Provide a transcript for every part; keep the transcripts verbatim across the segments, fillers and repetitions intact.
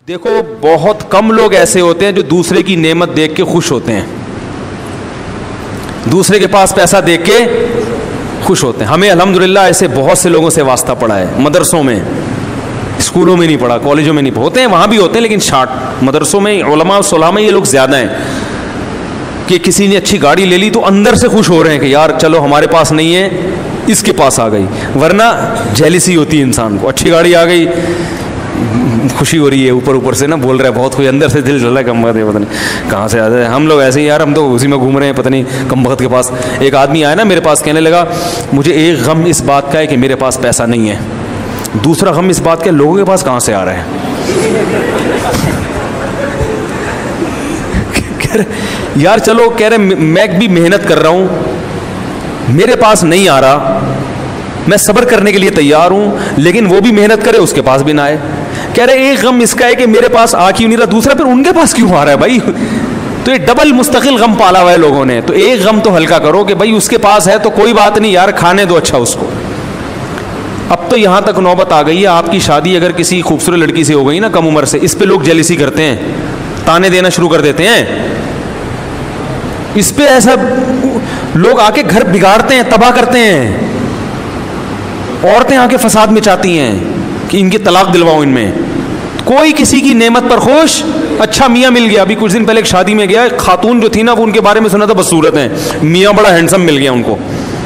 دیکھو بہت کم لوگ ایسے ہوتے ہیں جو دوسرے کی نعمت دیکھ کے خوش ہوتے ہیں, دوسرے کے پاس پیسہ دیکھ کے خوش ہوتے ہیں. ہمیں الحمدللہ ایسے بہت سے لوگوں سے واسطہ پڑا ہے, مدرسوں میں, اسکولوں میں نہیں پڑھا, کالجوں میں نہیں ہوتے ہیں, وہاں بھی ہوتے ہیں لیکن شارٹ. مدرسوں میں علماء صلاح میں یہ لوگ زیادہ ہیں کہ کسی نے اچھی گاڑی لے لی تو اندر سے خوش ہو رہے ہیں کہ یار چلو ہمارے پاس نہیں ہے, اس کے پاس آ گئی. ورنہ جیلسی ہوتی ہے انسان کو, اچھی گاڑی آ گئی خوشی ہو رہی ہے, اوپر اوپر سے نا بول رہا ہے بہت خوش, اندر سے دل جل رہا ہے کم بخت ہے, پتہ نہیں کہاں سے آتا ہے. ہم لوگ ایسے ہی یار, ہم تو اسی میں گھوم رہے ہیں, پتہ نہیں کم بخت کے پاس. ایک آدمی آیا نا میرے پاس, کہنے لگا مجھے ایک غم اس بات کا ہے کہ میرے پاس پیسہ نہیں ہے, دوسرا غم اس بات کا ہے لوگوں کے پاس کہاں سے آ رہا ہے. یار چلو کہہ رہے میں بھی محنت کر رہا ہوں, میرے پاس نہیں آ رہا, میں صبر کرنے کے لیے تیار ہوں, لیکن وہ بھی محنت کرے اس کے پاس بھی نہ آئے. کہہ رہے ایک غم اس کا ہے کہ میرے پاس آ کیوں نہیں رہا, دوسرا پھر ان کے پاس کیوں آ رہا ہے بھائی. تو یہ ڈبل مستقل غم پالا ہوا ہے لوگوں نے. تو ایک غم تو ہلکا کرو کہ بھائی اس کے پاس ہے تو کوئی بات نہیں یار, کھانے دو اچھا اس کو. اب تو یہاں تک نوبت آ گئی ہے, آپ کی شادی اگر کسی خوبصورت لڑکی سے ہو گئی نا کم عمر سے, اس پہ لوگ جیلسی کرتے ہیں, تانے دینا شروع کر دیتے ہیں. اس پہ ایسا لوگ آ کے گھر بگاڑتے ہیں, تباہ کرتے ہیں. عورتیں آ کے فساد مچاتی ہیں کہ ان کی طلاق دلواؤ ان میں. کوئی کسی کی نعمت پر خوش, اچھا میاں مل گیا. ابھی کچھ دن پہلے ایک شادی میں گیا, خاتون جو تھی نا وہ ان کے بارے میں سنا تھا بس صورت ہیں, میاں بڑا ہینڈسم مل گیا ان کو.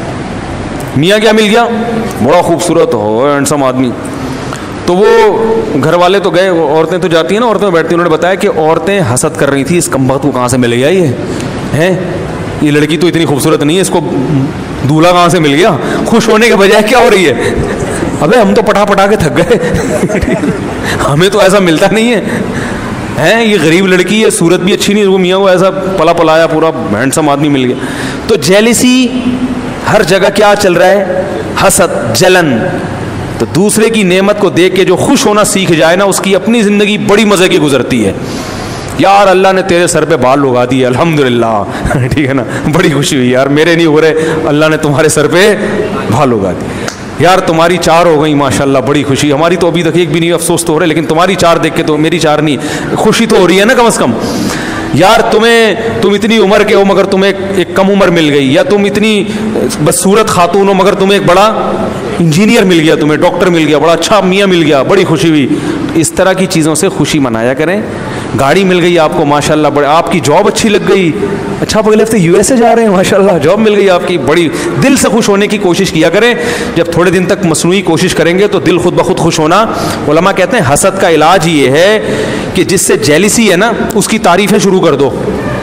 میاں کیا مل گیا, بڑا خوبصورت ہو ہینڈسم آدمی. تو وہ گھر والے تو گئے, عورتیں تو جاتی ہیں نا, عورتیں بیٹھتی ہیں. انہوں نے بتایا کہ عورتیں حسد کر رہی تھی اس کمبخت کو کہاں سے مل گیا یہ ہے, یہ لڑکی تو اتنی خوبصورت نہیں ہے, اس کو دولہا کہاں سے مل گیا. خوش ہونے کے بجائے کیا ہو رہی ہے, ابے ہم تو پٹا پٹا کے تھک گئے, ہمیں تو ایسا ملتا نہیں ہے. ہیں یہ غریب لڑکی ہے, صورت بھی اچھی نہیں, وہ میاں کو ایسا پلا پلایا پورا ہینڈسم آدمی مل گیا. تو جیلسی ہر جگہ کیا چل رہا ہے, حسد, جلن. تو دوسرے کی نعمت کو دیکھ کے جو خوش ہونا سیکھ جائے نا, اس کی اپنی زندگی بڑی مزے کی گزرتی ہے. یار اللہ نے تیرے سر پہ بال اگا دیے الحمدللہ, ٹھیک ہے نا, بڑی خوشی ہوئی یار, میرے نہیں ہو رہے, اللہ نے تمہارے سر پہ بال اگا دیے. یار تمہاری چار ہو گئی ماشاءاللہ, بڑی خوشی. ہماری تو ابھی تک ایک بھی نہیں, افسوس تو ہو رہا ہے, لیکن تمہاری چار دیکھ کے تو میری چار نہیں, خوشی تو ہو رہی ہے نا کم از کم. یار تمہیں تم اتنی عمر کے ہو مگر تمہیں ایک کم عمر مل گئی, یا تم اتنی بدصورت خاتون ہو مگر تمہیں ایک بڑا انجینئر مل گیا, تمہیں ڈاکٹر مل گیا, بڑا اچھا میاں مل گیا, بڑی خوشی ہوئی. اس طرح کی چیزوں سے خوشی منایا کریں. گاڑی مل گئی آپ کو ماشاءاللہ, بڑے آپ کی جاب اچھی لگ گئی, اچھا اگلے ہفتے یو ایس اے جا رہے ہیں ماشاءاللہ, جاب مل گئی آپ کی, بڑی دل سے خوش ہونے کی کوشش کیا کریں. جب تھوڑے دن تک مصنوعی کوشش کریں گے تو دل خود بخود خوش ہونا. علماء کہتے ہیں حسد کا علاج یہ ہے کہ جس سے جیلسی ہے نا اس کی تعریفیں شروع کر دو,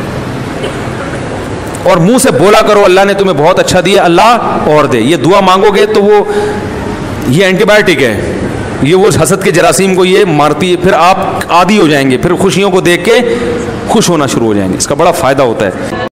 اور منہ سے بولا کرو اللہ نے تمہیں بہت اچھا دیا, اللہ اور دے. یہ دعا مانگو گے تو وہ یہ اینٹی بایوٹک ہے, یہ وہ حسد کے جراثیم کو یہ مارتی ہے, پھر آپ عادی ہو جائیں گے, پھر خوشیوں کو دیکھ کے خوش ہونا شروع ہو جائیں گے. اس کا بڑا فائدہ ہوتا ہے.